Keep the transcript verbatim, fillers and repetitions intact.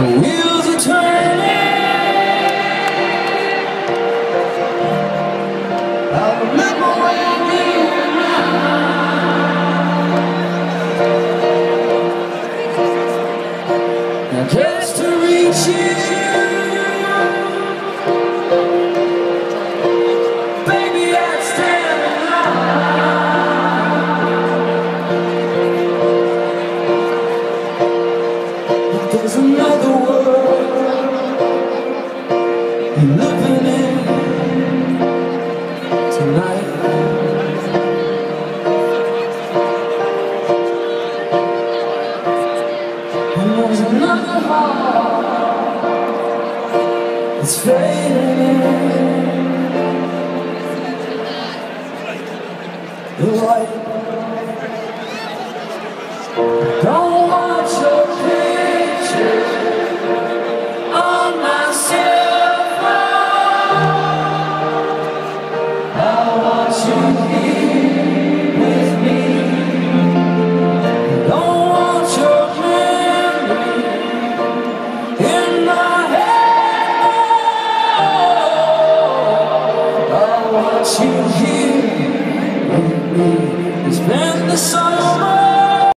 wheels are turning. I remember when you and I, now just to reach you, baby, I'd stand alive. But there's another world you're living in tonight. And there's another heart that's fading in the light. Don't want your picture on my cell phone. I want you here with me. Don't want your memory in my head. Oh, I want you here.